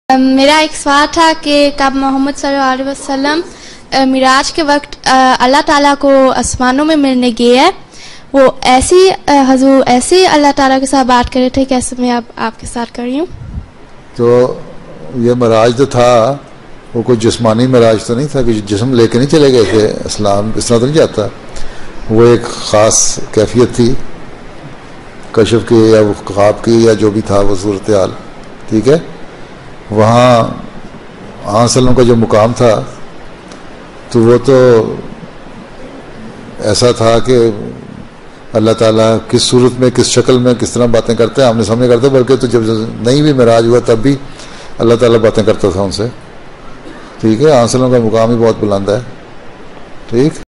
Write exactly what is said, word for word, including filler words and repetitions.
मेरा एक सवाल था कि कब मोहम्मद सल्लल्लाहु अलैहि वसल्लम मिराज के वक्त अल्लाह ताला को आसमानों में मिलने गए हैं, वो ऐसी हजूर ऐसे अल्लाह ताला के साथ बात कर रहे थे कैसे मैं आप, आपके साथ कर रही हूँ। तो ये मिराज तो था, वो कोई जिस्मानी मिराज तो नहीं था कि जिस्म लेके नहीं चले गए थे, इस्लाम इस तरह तो नहीं जाता। वो एक ख़ास कैफियत थी कशफ की या वो ख्वाब की या जो भी था वो सूरत हाल, ठीक है। वहाँ आसलम का जो मुकाम था तो वो तो ऐसा था कि अल्लाह ताला किस सूरत में किस शक्ल में किस तरह बातें करते हैं आमने सामने करते, बल्कि तो जब नहीं भी मिराज हुआ तब भी अल्लाह ताला बातें करता था उनसे, ठीक है। आसलम का मुकाम ही बहुत बुलंद है, ठीक।